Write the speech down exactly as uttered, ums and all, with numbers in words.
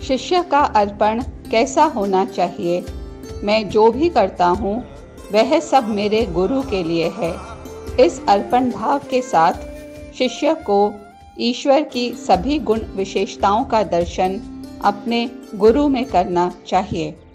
शिष्य का अर्पण कैसा होना चाहिए? मैं जो भी करता हूँ वह सब मेरे गुरु के लिए है। इस अर्पण भाव के साथ शिष्य को ईश्वर की सभी गुण विशेषताओं का दर्शन अपने गुरु में करना चाहिए।